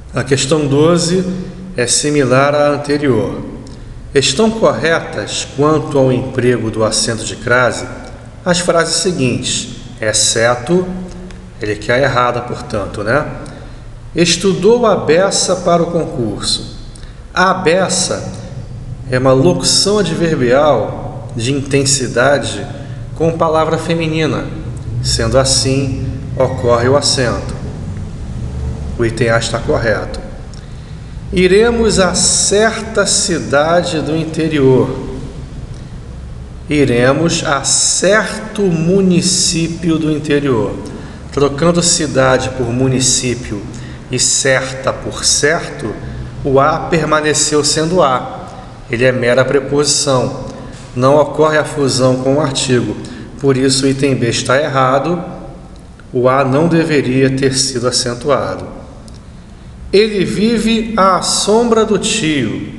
A questão 12 é similar à anterior. Estão corretas quanto ao emprego do acento de crase as frases seguintes, exceto, ele quer errada, portanto, né? Estudou a beça para o concurso. A beça é uma locução adverbial de intensidade com palavra feminina. Sendo assim, ocorre o acento. O item A está correto. Iremos a certa cidade do interior. Iremos a certo município do interior. Trocando cidade por município e certa por certo, o A permaneceu sendo A. Ele é mera preposição. Não ocorre a fusão com o artigo. Por isso, o item B está errado. O A não deveria ter sido acentuado. Ele vive à sombra do tio.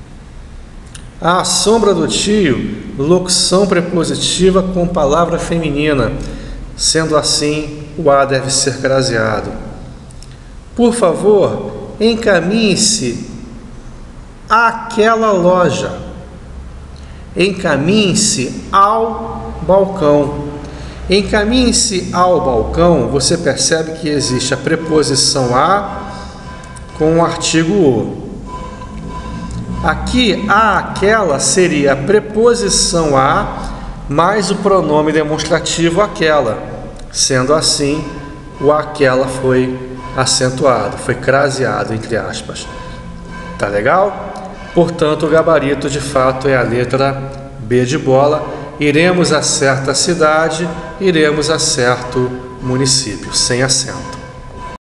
À sombra do tio, locução prepositiva com palavra feminina. Sendo assim, o A deve ser craseado. Por favor, encaminhe-se àquela loja. Encaminhe-se ao balcão. Encaminhe-se ao balcão, você percebe que existe a preposição a com o artigo o. Aqui, aquela seria a preposição a mais o pronome demonstrativo aquela. Sendo assim, o aquela foi acentuado, foi craseado, entre aspas. Tá legal? Portanto, o gabarito de fato é a letra B de bola. Iremos a certa cidade, iremos a certo município, sem acento.